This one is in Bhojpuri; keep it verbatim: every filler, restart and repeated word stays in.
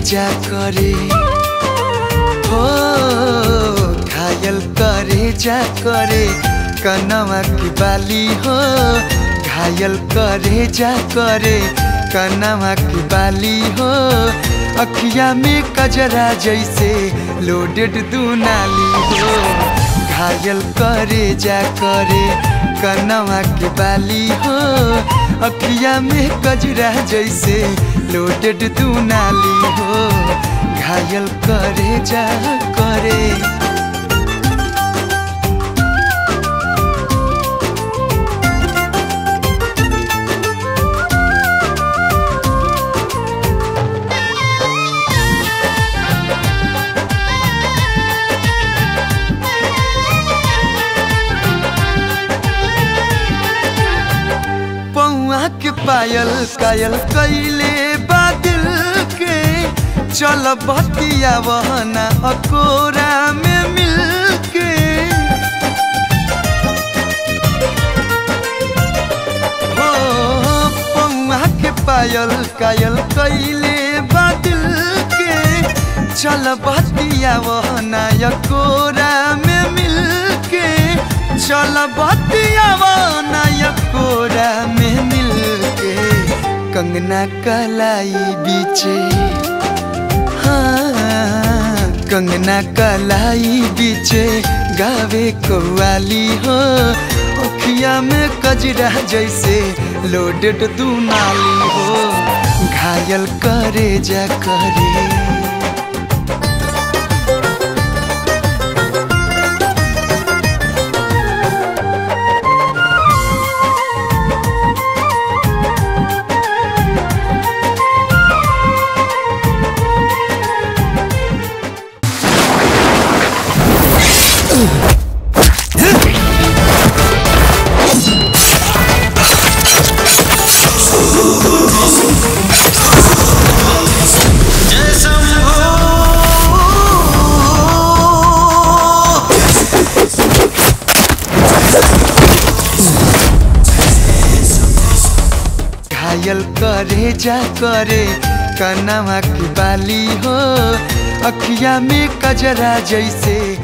जा करे हो, घायल करे जा करे कनवा की बाली हो, घायल करे जा करे कनवा की बाली हो। अखिया में कजरा जैसे लोडेड दुनाली हो, घायल करे जा करे कनवा की बाली हो। अखिया में कजरा जैसे लोडेड दुनाली हो, घायल करे जा करे। के पायल कायल कैले बादल के, चल बतिया वहना अकोरा में मिल के। हो पौआ के पायल कायल कैले बादल के, चल बतिया वहना अकोरा में मिल के। चल बतिया वहना अकोरा में मिल के। कंगना कलाई बीचे, हाँ कंगना कलाई बीचे गावे कव्वाली हो। अखिया में कजरा जैसे लोडेड दुनाली हो, घायल करे जा करे। घायल करे जा करे कनवा की बाली हो। अखिया में कजरा जैसे